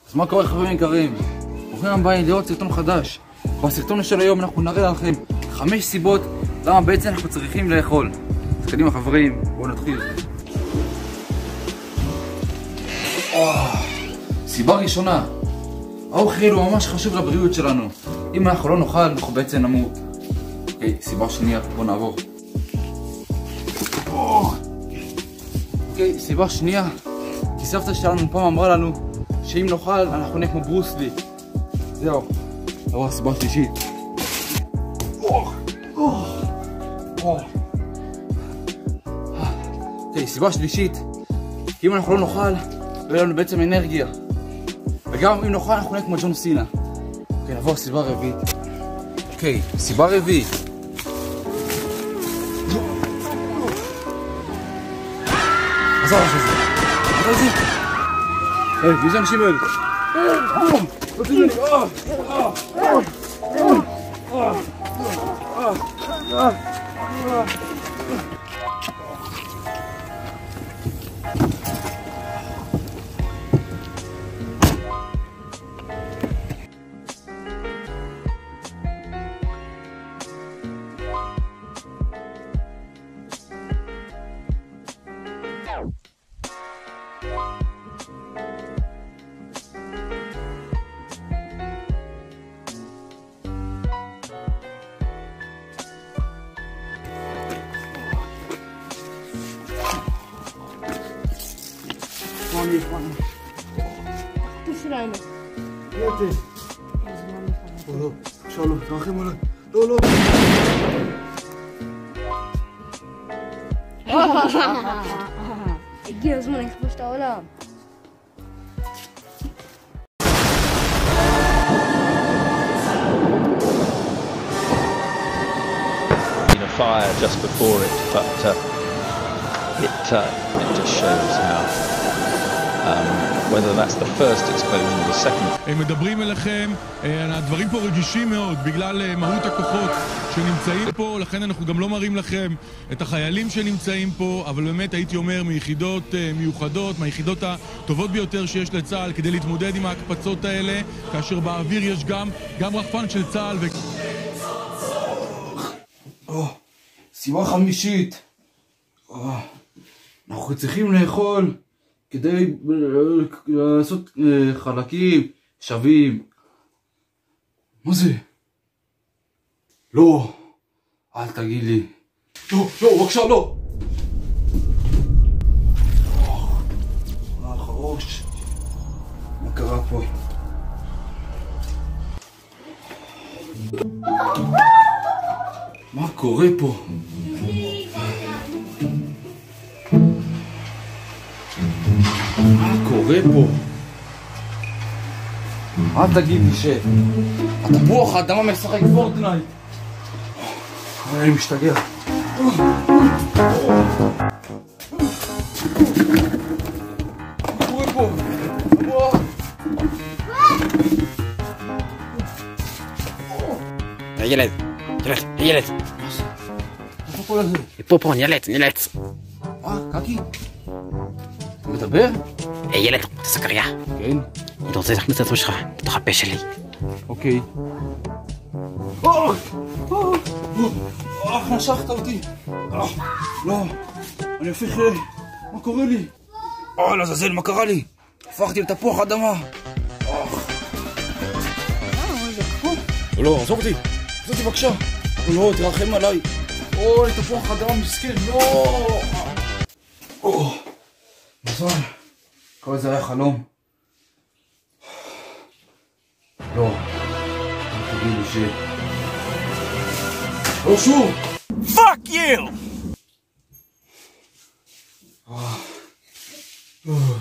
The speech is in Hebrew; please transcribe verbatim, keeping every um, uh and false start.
אז מה קורה חברים יקרים? ברוכים הבאים לראות סרטון חדש. בסרטון של היום אנחנו נראה לכם חמש סיבות למה בעצם אנחנו צריכים לאכול. אז קדימה חברים, בואו נתחיל. סיבה ראשונה, האוכל הוא ממש חשוב לבריאות שלנו. אם אנחנו לא נאכל, אנחנו בעצם נמות. אוקיי, סיבה שנייה, בואו נעבור. אוקיי, סיבה שנייה, כי סבתא שלנו פעם אמרה לנו שאם נאכל אנחנו נהיה כמו ברוסלי. זהו. זהו הסיבה שלישית. אוקיי, סיבה שלישית, כי אם אנחנו לא נאכל, לא יהיה לנו בעצם אנרגיה. וגם אם נאכל אנחנו נהיה כמו ג'ון סינה. אוקיי, נעבור סיבה רביעית. אוקיי, סיבה רביעית. עזוב אחרי זה. אחרי זה. היי, מי זה אנשים האלה? תוציא לי. Mami, mami. Tu şurayla. Hadi. Oğlum, şalım, kalkayım ulan. Lo lo. הגיע הזמן לכבוש את העולם. A fire just before it, but uh, it uh, it just shows how um, whether that's the first explosion or the second. הם מדברים אליכם, הדברים פה רגישים מאוד בגלל מהות הכוחות שנמצאים פה, לכן אנחנו גם לא מראים לכם את החיילים שנמצאים פה, אבל באמת הייתי אומר מיחידות מיוחדות, מהיחידות הטובות ביותר שיש לצה"ל כדי להתמודד עם ההקפצות האלה, כאשר באוויר יש גם גם רחפן של צה"ל ו... סיבה חמישית. אנחנו צריכים לאכול כדי לעשות חלקים שווים. מה זה? לא, אל תגיד לי. לא, לא, בבקשה, לא. אך הראש. מה קרה פה? מה קורה פה? מה קורה פה? אל תגיד לי שהתפוח האדמה משחק פורטנייט. אני משתגע. מה קורה פה? ילד, תלך, ילד. מה זה? איפה פה לזה? פה, פה, נילץ, נילץ. אה, קקי? אתה מדבר? היי ילד, אתה סקריה? כן. אתה רוצה להכניס את עצמך שלך לתוך הפה שלי. אוקיי. אך, נשכת אותי. לא, אני הופך... מה קורה לי? אה, לעזאזל, מה קרה לי? הפכתי לתפוח אדמה. לא, עזוב אותי. עזוב אותי בבקשה. לא, תרחם עליי. אוי, תפוח אדמה מסכן. לא. מזל. כל זה היה חלום. לא. אל תגיד לי ש... לא שוב! Fuck you!